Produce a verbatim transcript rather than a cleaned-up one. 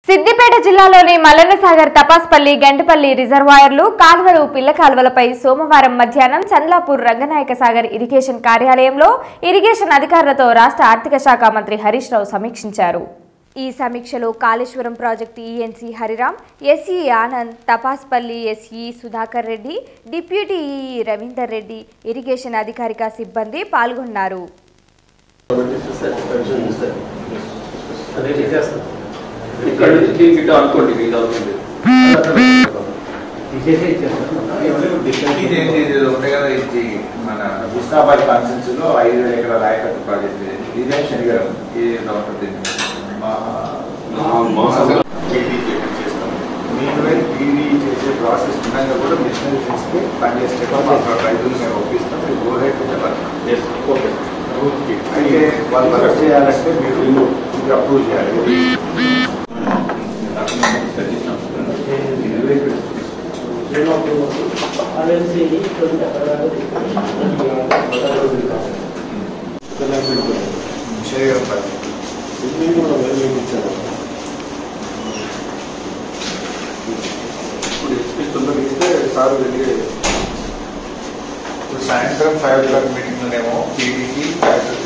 సిద్దిపేట జిల్లాలోని మల్లన్నసాగర్ తపాస్పల్లి గంటపల్లి రిజర్వాయర్లు కాల్వలు పిల్ల కాల్వలపై సోమవారం మధ్యాహ్నం చంద్లాపూర్ రంగనాయక సాగర్ ఇరిగేషన్ కార్యాలయంలో ఇరిగేషన్ అధికారులతో రాష్ట్ర ఆర్థిక శాఖ మంత్రి హరీష్ రావు సమీక్షించారు. ఈ సమీక్షలో Kaleshwaram project ENC Hariram, SE Anand, Tapaspalli SE Sudhakar Reddy, deputy EE Ravinder Reddy, irrigation అధికారిక సిబ్బంది పాల్గొన్నారు. ఇక్కడ నుంచి దీనికి అనుకోండి ఇది అవుతుంది ఉంటాయి కదా. ఇది మన హుస్నాబాద్ కాన్స్టిట్యూన్సీ లో ఐదు వేల ఎకరాల ఆయకట్టు ప్రాజెక్ట్ ఇదే శనిగారం ఉంటుంది. మీన్ పీడీ చేసే ప్రాసెస్ ఉండగా కూడా మిషనరీ చేస్తే పనిచేసే రైతులు మేము ఒప్పిస్తాం. మీరు గో రేట్ అయితే వాళ్ళు వర్క్ చేయాలంటే మీరు అప్రూవ్ చేయాలి. సాయంత్రం ఫైవ్ ఓ క్లాక్ మీటింగ్ లోనేమో పీడీకి